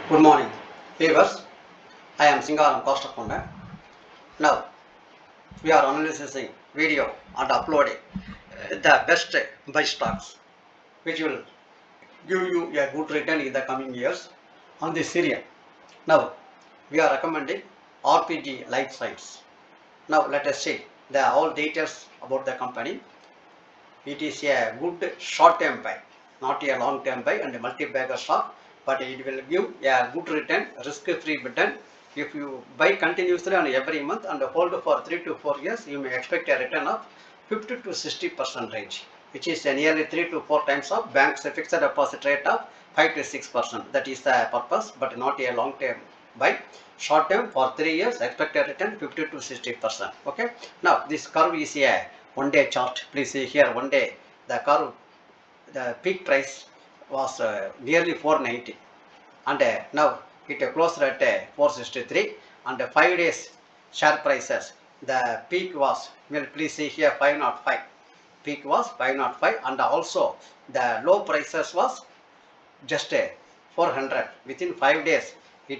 Good morning, viewers. I am Singaram Costa Founder. Now we are analyzing video and uploading the best buy stocks, which will give you a good return in the coming years on this serial. Now we are recommending RPG Life Science. Now let us see the all details about the company. It is a good short-term buy, not a long-term buy and a multi-bagger stock, but it will give a good return, risk-free return. If you buy continuously on every month and hold for 3 to 4 years, you may expect a return of 50 to 60% range, which is nearly 3 to 4 times of bank's fixed deposit rate of 5 to 6%. That is the purpose, but not a long-term buy. Short term for 3 years, expect a return 50 to 60%. Okay. Now this curve is a one-day chart. Please see here one day the curve, the peak price was nearly 490, and now it closed at 463, and 5 days share prices, the peak was, well, please see here 505, peak was 505, and also the low prices was just 400. Within 5 days it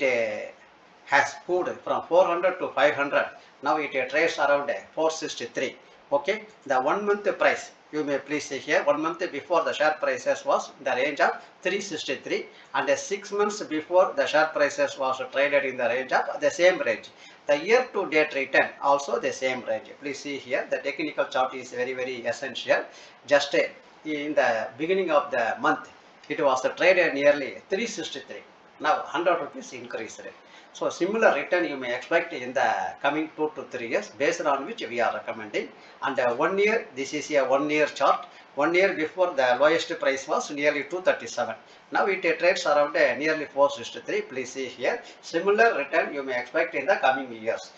has moved from 400 to 500. Now it trades around 463. Okay, the 1 month price, you may please see here, 1 month before the share prices was the range of 363, and 6 months before the share prices was traded in the range of the same range. The year to date return also the same range. Please see here, the technical chart is very essential. Just in the beginning of the month it was traded nearly 363. Now 100 rupees increased. So similar return you may expect in the coming 2 to 3 years, based on which we are recommending. And 1 year, this is a 1 year chart. 1 year before the lowest price was nearly 237. Now it trades around nearly 463. Please see here, similar return you may expect in the coming years.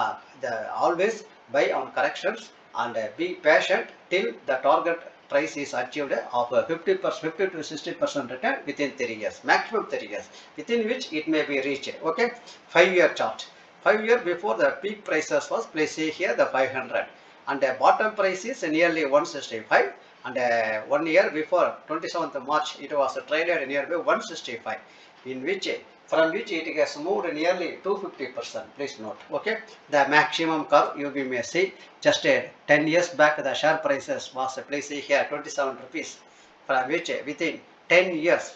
Always buy on corrections and be patient till the target price is achieved of 50 to 60% return within 3 years, maximum 3 years, within which it may be reached. Okay, 5-year chart. 5 years before the peak prices was, please see here the 500, and the bottom price is nearly 165, and 1 year before 27th of March it was traded nearby 165, in which from which it has moved nearly 250%. Please note. Okay, the maximum curve you may see just 10 years back the share prices was, please see here, 27 rupees, from which within 10 years,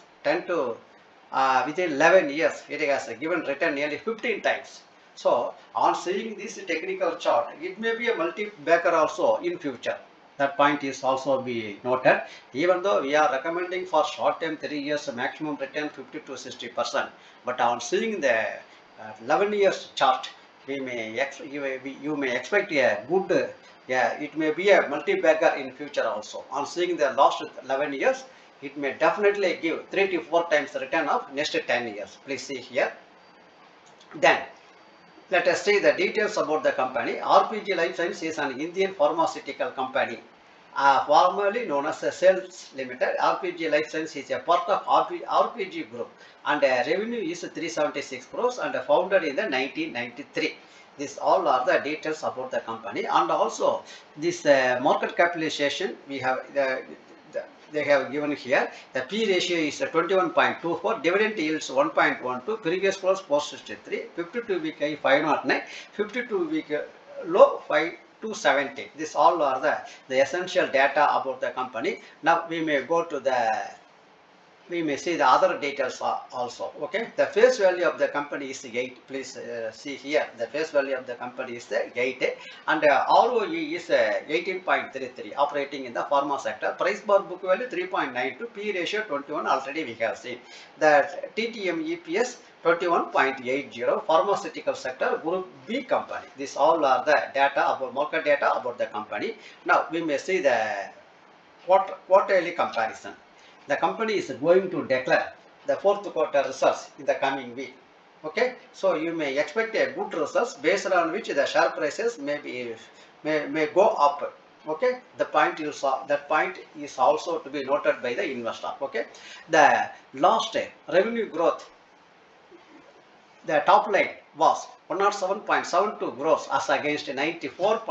within 11 years it has given return nearly 15 times. So on seeing this technical chart, it may be a multi-bagger also in future. That point is also be noted. Even though we are recommending for short term 3 years maximum return 50 to 60%, but on seeing the 11 years chart, you may expect a good, it may be a multi-bagger in future also. On seeing the last 11 years, it may definitely give 3 to 4 times the return of next 10 years. Please see here. Then let us see the details about the company. RPG Life Science is an Indian pharmaceutical company, formerly known as Cells Limited. RPG Life Science is a part of RPG Group, and revenue is 376 crores and founded in the 1993. This all are the details about the company, and also this market capitalization we have they have given here. The P ratio is 21.24, dividend yields 1.12, previous close 463, 52 week high 509, 52 week low 5270. This all are the essential data about the company. Now we may go to we may see the other details also. Okay, the face value of the company is 8. Please see here, the face value of the company is 8, and ROE is 18.33, operating in the pharma sector. Price per book value 3.92, P ratio 21, already we have seen. The TTM EPS 21.80, pharmaceutical sector, Group B company. This all are the data about market data about the company. Now we may see the quarterly comparison. The company is going to declare the 4th quarter results in the coming week. Okay, so you may expect a good results based on which the share prices may go up. Okay, that point is also to be noted by the investor. Okay, the last revenue growth, the top line was 107.72 crores as against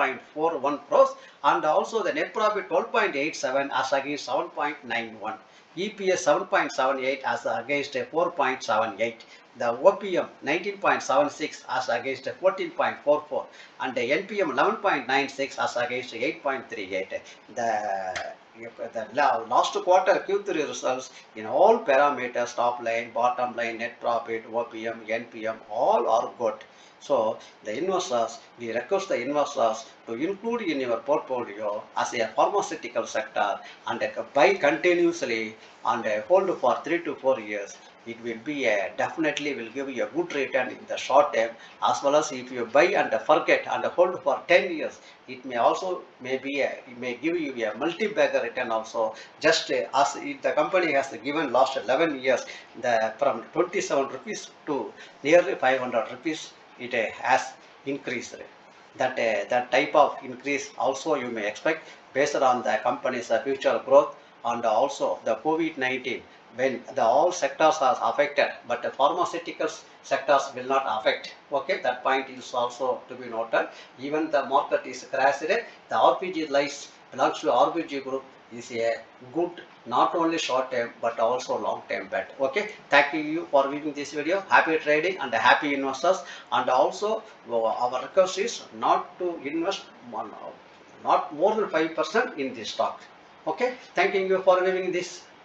94.41 crores, and also the net profit 12.87 as against 7.91. EPS 7.78 as against 4.78. The OPM 19.76 as against 14.44, and the NPM 11.96 as against 8.38. The last quarter Q3 results in all parameters, top line, bottom line, net profit, OPM, NPM, all are good. So the investors, we request the investors to include in your portfolio as a pharmaceutical sector and buy continuously and hold for 3 to 4 years. It will be definitely will give you a good return in the short term, as well as if you buy and forget and hold for 10 years, it may also it may give you a multi-bagger return also, just as the company has given last 11 years from 27 rupees to nearly 500 rupees, it has increased. That type of increase also you may expect based on the company's future growth, and also the COVID-19, when all sectors are affected, but the pharmaceutical sectors will not affect. Okay, that point is also to be noted. Even the market is crashed, the RPG lies belongs to RPG group is a good, not only short term but also long term bet. Okay, thank you for viewing this video. Happy trading and happy investors. And also our request is not to invest not more than 5% in this stock. Okay, thanking you for viewing this.